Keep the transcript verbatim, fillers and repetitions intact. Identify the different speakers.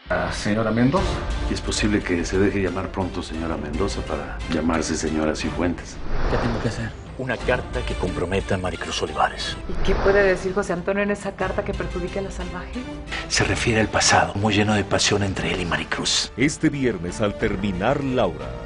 Speaker 1: Ah, señora Mendoza.
Speaker 2: Y es posible que se deje llamar pronto señora Mendoza para llamarse señora Cifuentes.
Speaker 3: ¿Qué tengo que hacer?
Speaker 4: Una carta que comprometa a Maricruz Olivares.
Speaker 5: ¿Y qué puede decir José Antonio en esa carta que perjudique a la salvaje?
Speaker 4: Se refiere al pasado, muy lleno de pasión entre él y Maricruz.
Speaker 6: Este viernes al terminar Laura.